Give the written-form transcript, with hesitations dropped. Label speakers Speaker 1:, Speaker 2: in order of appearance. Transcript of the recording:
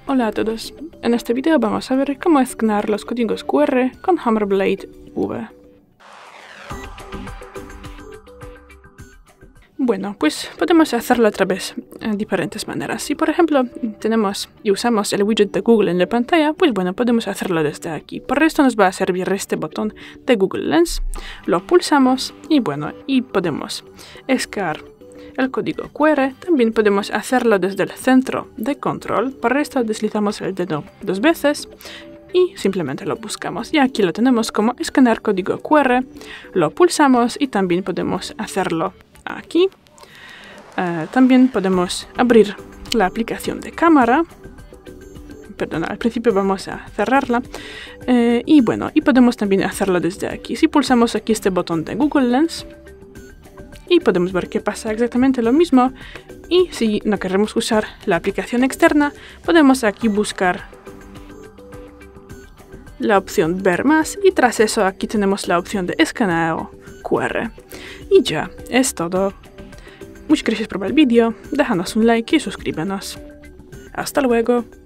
Speaker 1: Hola a todos, en este video vamos a ver cómo escanear los códigos QR con Hammerblade V. Bueno, pues podemos hacerlo a través de diferentes maneras. Si por ejemplo tenemos y usamos el widget de Google en la pantalla, pues bueno, podemos hacerlo desde aquí. Por esto nos va a servir este botón de Google Lens. Lo pulsamos y bueno, y podemos escanear el código QR. También podemos hacerlo desde el centro de control. Por esto deslizamos el dedo 2 veces y simplemente lo buscamos. Y aquí lo tenemos como escanear código QR. Lo pulsamos y también podemos hacerlo aquí. También podemos abrir la aplicación de cámara. Perdón, al principio vamos a cerrarla. Y bueno, y podemos también hacerlo desde aquí. Si pulsamos aquí este botón de Google Lens, y podemos ver que pasa exactamente lo mismo. Y si no queremos usar la aplicación externa, podemos aquí buscar la opción ver más y tras eso aquí tenemos la opción de escaneo QR. Y ya, es todo. Muchas gracias por ver el vídeo, déjanos un like y suscríbenos. Hasta luego.